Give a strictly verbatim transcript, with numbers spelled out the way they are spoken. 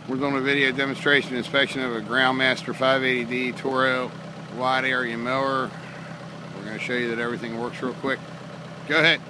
We're doing a video demonstration inspection of a Groundmaster five eighty D Toro wide area mower. We're going to show you that everything works real quick. Go ahead.